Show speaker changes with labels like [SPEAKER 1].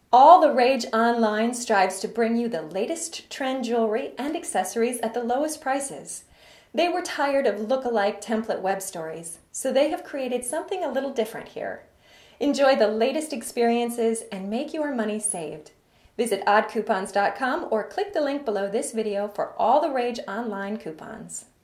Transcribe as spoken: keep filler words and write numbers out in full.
[SPEAKER 1] All the Rage Online strives to bring you the latest trend jewelry and accessories at the lowest prices. They were tired of look-alike template web stories, so they have created something a little different here. Enjoy the latest experiences and make your money saved. Visit odd coupons dot com or click the link below this video for all the Rage Online coupons.